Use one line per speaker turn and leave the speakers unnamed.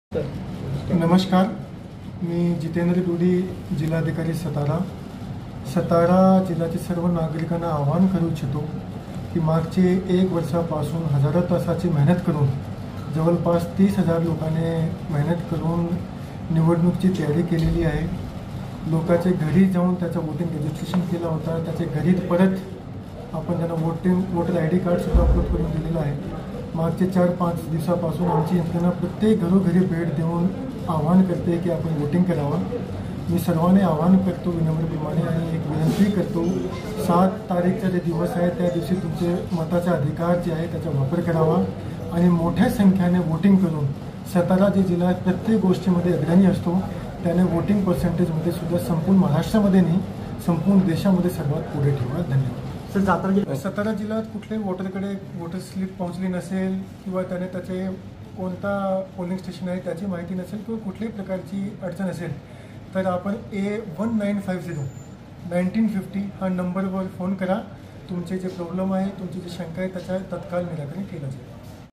नमस्कार, मी जितेंद्र दुडी, जिल्हाधिकारी सतारा जिल्ह्यातील सर्व नागरिकांना आवाहन करू इच्छितो की मागचे 1 वर्षापासून हजारो तासाची मेहनत करून जवळपास 30,000 लोकांनी मेहनत करून निवडणुकीची तयारी केलेली आहे। लोकांचे घरी जाऊन त्याचं वोटिंग रजिस्ट्रेशन केलं होतं, त्याचे घरी परत आपण त्यांना वोटर ID कार्डसुद्धा अपलोड करून दिलेलं आहे। मागचे 4-5 दिवसापासून आमची यंत्रणा प्रत्येक घरोघरी भेट देऊन आवाहन करते की आपण वोटिंग करावं। मी सर्वांनी आवाहन करतो विनम्रप्रमाणे आणि एक विनंती करतो, 7 तारीखचा जे दिवस आहे त्या दिवशी तुमचे मताचा अधिकार जे आहे त्याचा वापर करावा आणि मोठ्या संख्येने वोटिंग करून सातारा जे जिल्हा प्रत्येक गोष्टीमध्ये अग्रणी असतो त्याने वोटिंग पर्सेंटेजमध्ये सुद्धा संपूर्ण महाराष्ट्रामध्ये नाही संपूर्ण देशामध्ये सर्वात पुढे ठेवा। धन्यवाद। सातारा जिल्ह्यात कुठल्याही वोटरकडे वोटर स्लिप पोहोचली नसेल किंवा त्याने त्याचे कोणता पोलिंग स्टेशन आहे त्याची माहिती नसेल किंवा कुठल्याही प्रकारची अडचण असेल तर आपण A1950 हा नंबरवर फोन करा। तुमचे जे प्रॉब्लेम आहे, तुमची जी शंका आहे त्याचा तत्काळ निराकरण केलं जाईल।